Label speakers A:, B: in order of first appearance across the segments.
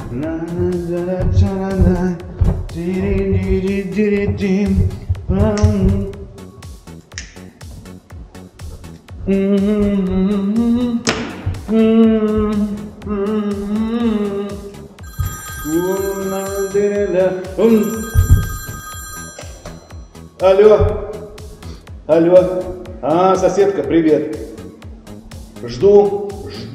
A: Алло, алло, соседка, привет. Жду.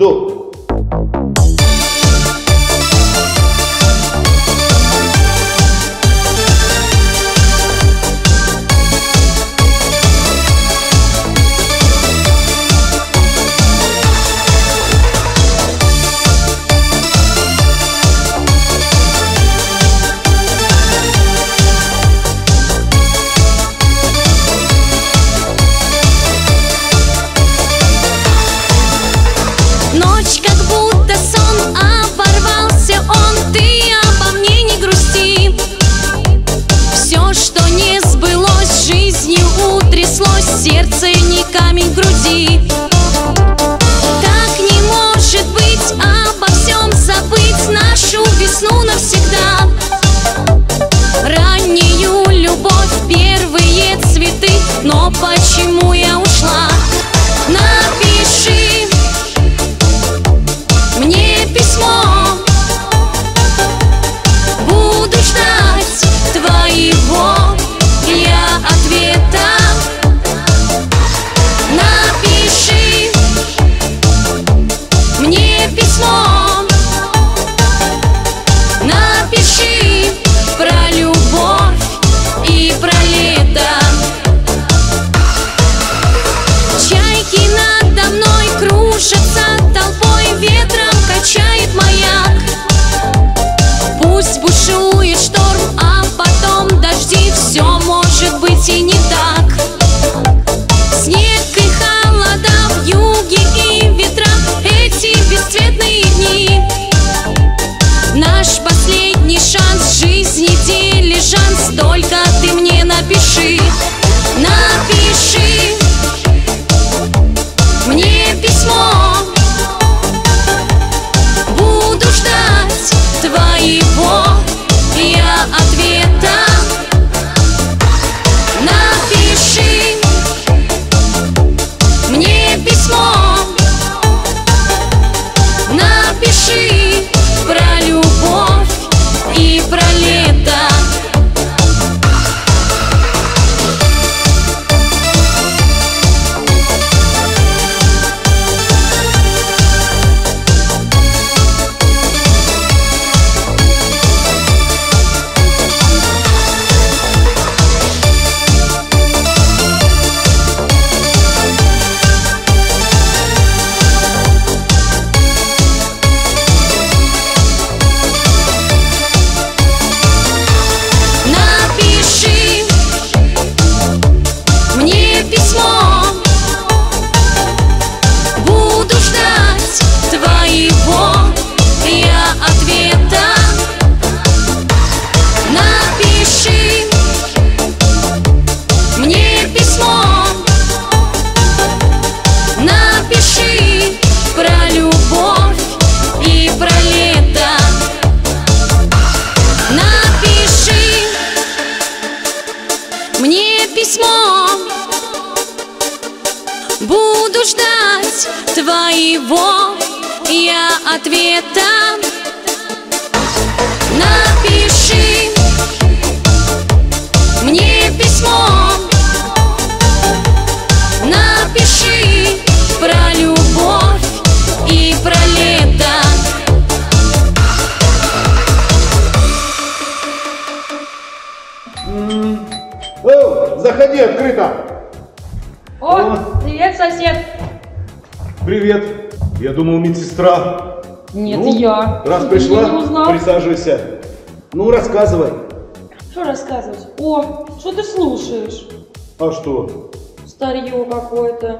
B: Сердце не камень в груди. Так не может быть, обо всем забыть нашу весну навсегда. Раннюю любовь, первые цветы, но почему я ушла? Напиши мне письмо, буду ждать твоего я ответа. Напиши мне письмо, напиши про любовь и про лето. Чайки надо мной кружатся толпой, ветром качает маяк. Пусть бушует шторм, а потом дожди, все может быть и не так. Снег и холода в юге и ветра, эти бесцветные дни. Наш последний шанс, жизни дилижанс, только ты мне напиши. Напиши мне письмо, буду ждать твоего я ответа. Напиши мне письмо, напиши про любовь и про лето. Буду ждать твоего я ответа. Напиши мне письмо, напиши про любовь и про лето.
A: О, заходи, открыто.
C: О, привет, сосед.
A: Привет. Я думал, медсестра.
C: Нет, я.
A: Раз
C: Ты
A: пришла,
C: меня не узнал?
A: присаживайся. Ну, рассказывай.
C: Что рассказывать? О, что ты слушаешь?
A: А что?
C: Старье какое-то.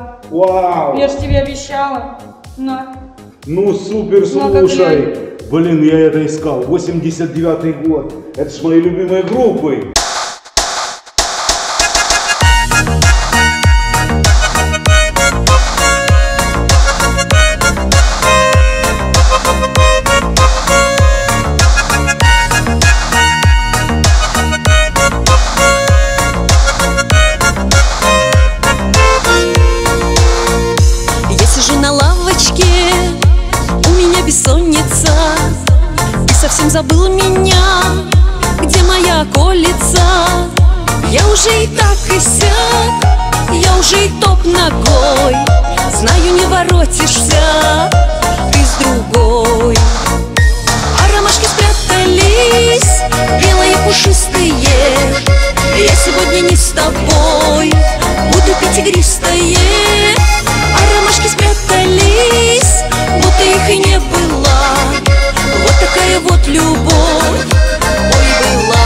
A: Вау!
C: Я ж тебе обещала. На.
A: Ну супер,
C: Ну, как
A: слушай. Блин, я это искал. 89-й год. Это ж мои любимые группы.
B: Бессонница, ты совсем забыл меня, где моя околица? Я уже и так и сяк, я уже и топ ногой. Знаю, не воротишься, ты с другой. А ромашки спрятались, белые пушистые. Я сегодня не с тобой, буду пить игристое. А ромашки спрятались, будто их и не было. Вот такая вот любовь, ой, была.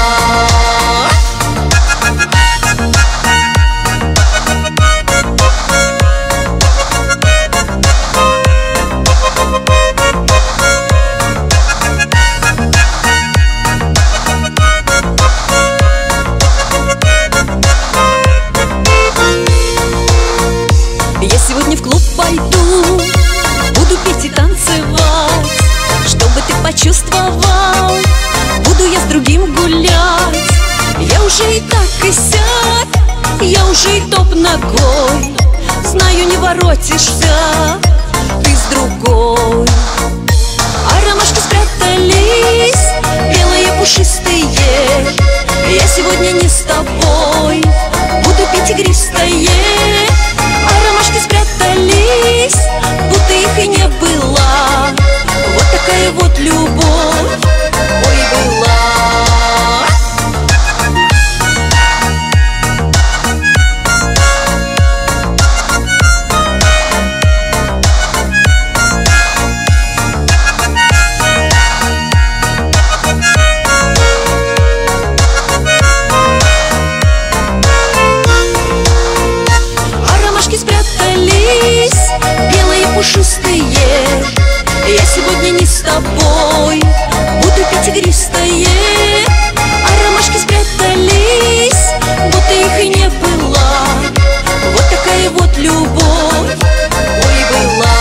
B: Я сегодня в клуб пойду, буду петь и танцевать, чтобы ты почувствовал, буду я с другим гулять. Я уже и так и сяк, я уже и топ ногой. Знаю, не воротишься, ты с другой. А ромашки спрятались, белые пушистые. Я сегодня не с тобой, буду пить игристое. А ромашки спрятались, будто их и не было. Вот такая вот любовь, ой, была. Белые пушистые. Я сегодня не с тобой, буду пить игристое. А ромашки спрятались, будто их и не было. Вот такая вот любовь, ой, была.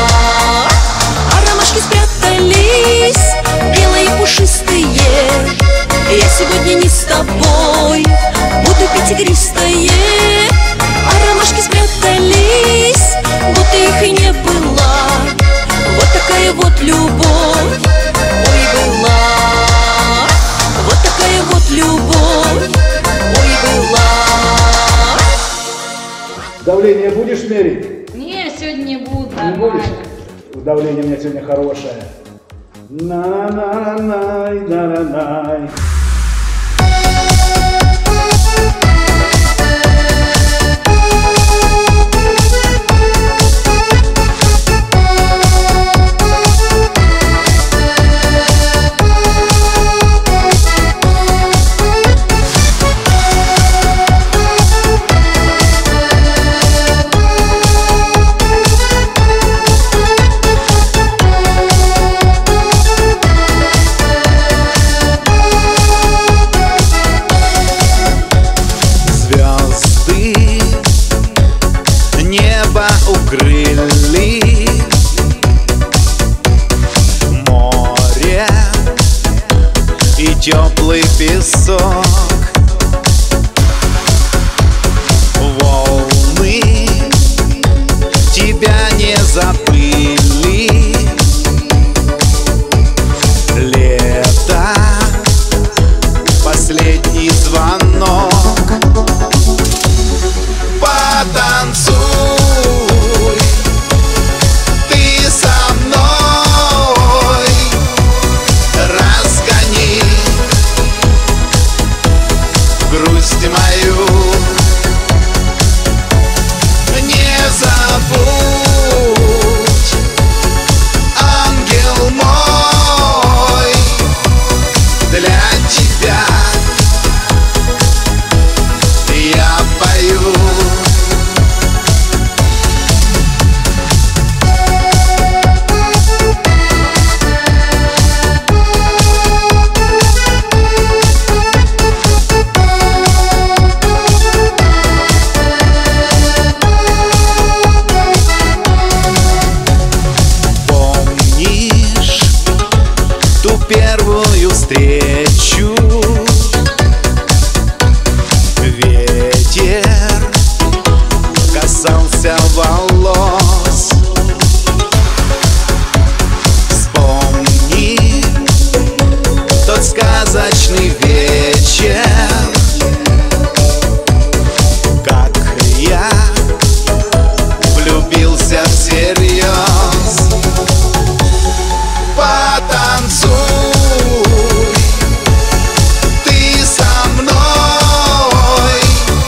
B: А ромашки спрятались, белые пушистые. Я сегодня не с тобой, буду пить игристое. А ромашки спрятались, будто их и не было. Вот такая вот любовь, ой, была. Вот такая вот любовь, ой, была.
A: Давление будешь мерить?
C: Не, сегодня не буду.
A: Не будешь? Давление у меня сегодня хорошее. На-на-на-най, на-на-най.
D: Укрыли море и теплый песок, волны тебя не забыли, лето, последний звонок. Потанцуй, ты со мной, разгони навстречу. Ветер касался волос. Вспомни тот сказочный вечер, как я влюбился всерьез. Потанцуй, ты со мной,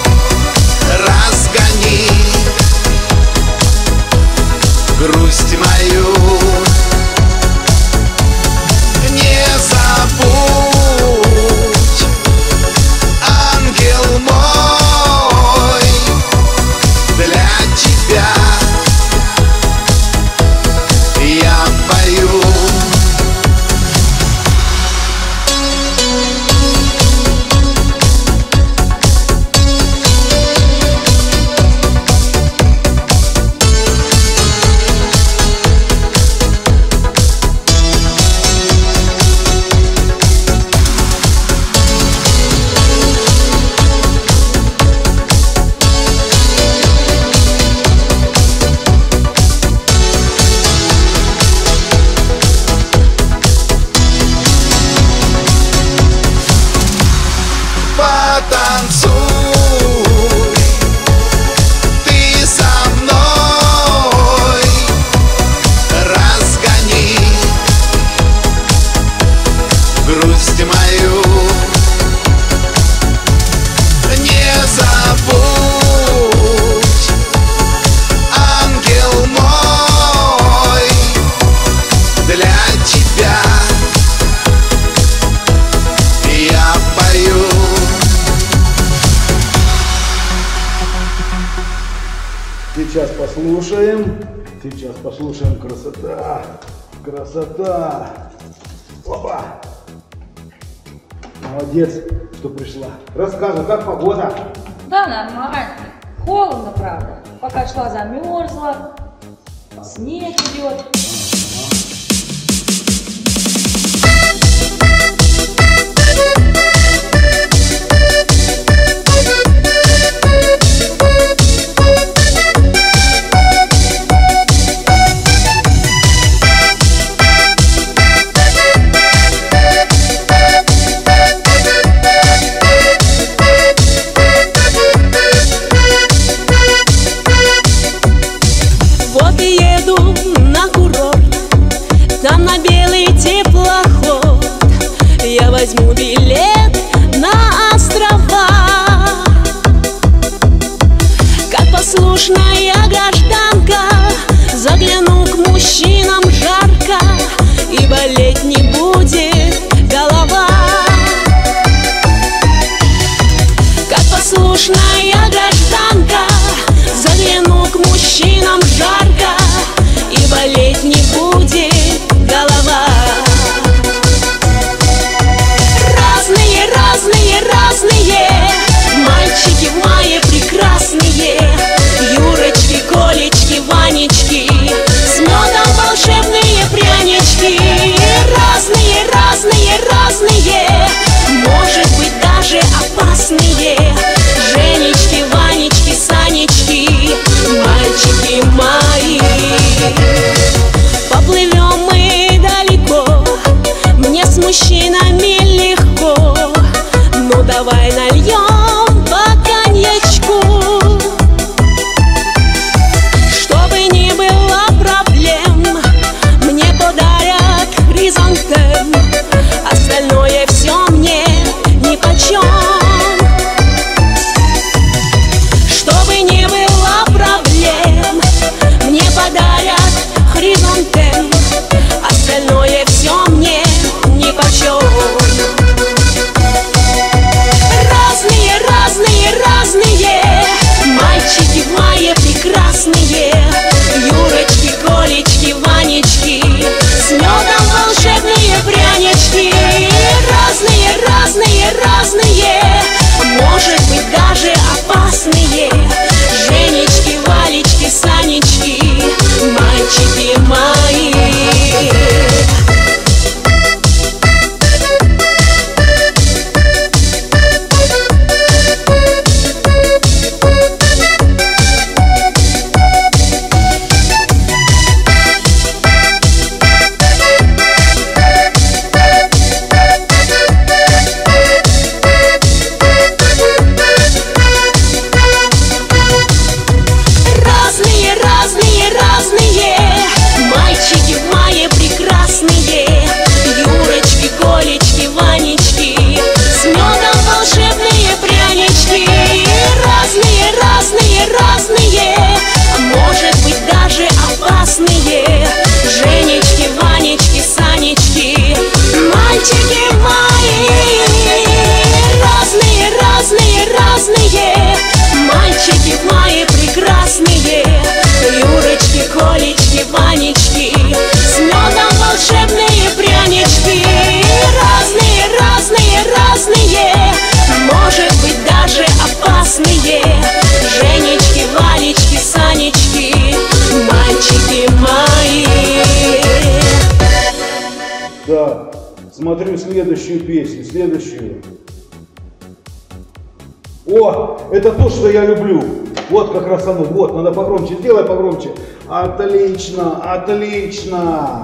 D: разгони грусть мою. Не забудь, ангел мой, для тебя я пою. Потанцуй, ты со мной, разгони грусть мою. Не забудь, ангел мой, для тебя я пою.
A: Сейчас послушаем красота, красота. Опа! Молодец, что пришла. Рассказывай, как погода?
C: Да, нормально. Холодно, правда. Пока шла, замерзла. Снег идет.
B: Вот и еду на курорт, там на белый теплоход. Я возьму билет на острова. Как послушная гражданка загляну к мужчинам жарко, и болеть не будет голова. Как послушная гражданка загляну к мужчинам жарко, и болеть не будет голова. Разные, разные, разные мальчики в мае прекрасные. Юрочки, Колечки, Ванечки, с медом волшебные прянички. Разные, разные, разные, может быть даже опасные. Женечки, Ванечки, Санечки, мальчики мои. Поплывем
A: Смотрю следующую песню, следующую. О, это то, что я люблю. Вот как раз оно, вот, надо погромче, делай погромче. Отлично, отлично.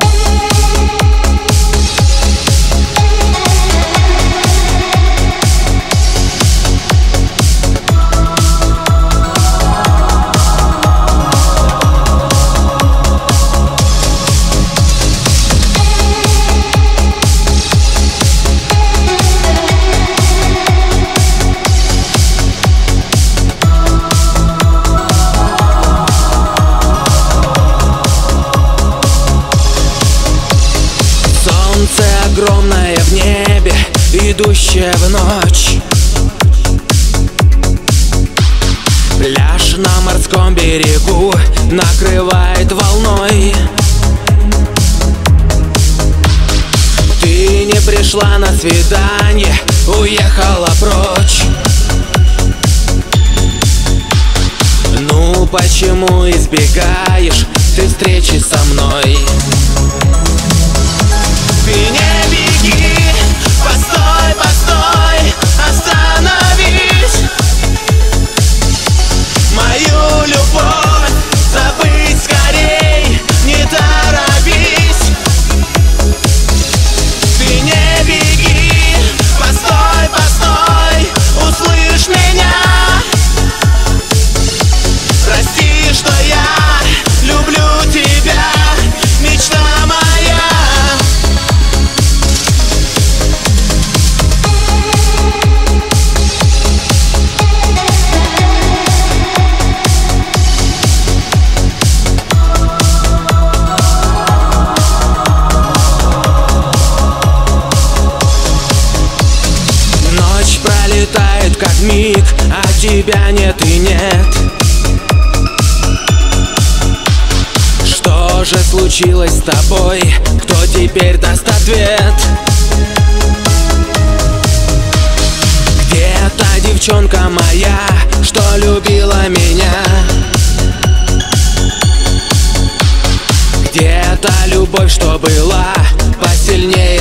E: Огромное в небе, идущее в ночь. Пляж на морском берегу накрывает волной. Ты не пришла на свидание, уехала прочь. Ну почему избегаешь ты встречи со мной? Ты не беги, постой, постой, остановись. Мою любовь забыть скорей, не торопись. Ты не беги, постой, постой, услышь меня. Прости, что я люблю тебя, мечта моя. Пролетает как миг, а тебя нет и нет. Что же случилось с тобой? Кто теперь даст ответ? Где та девчонка моя, что любила меня? Где та любовь, что была посильнее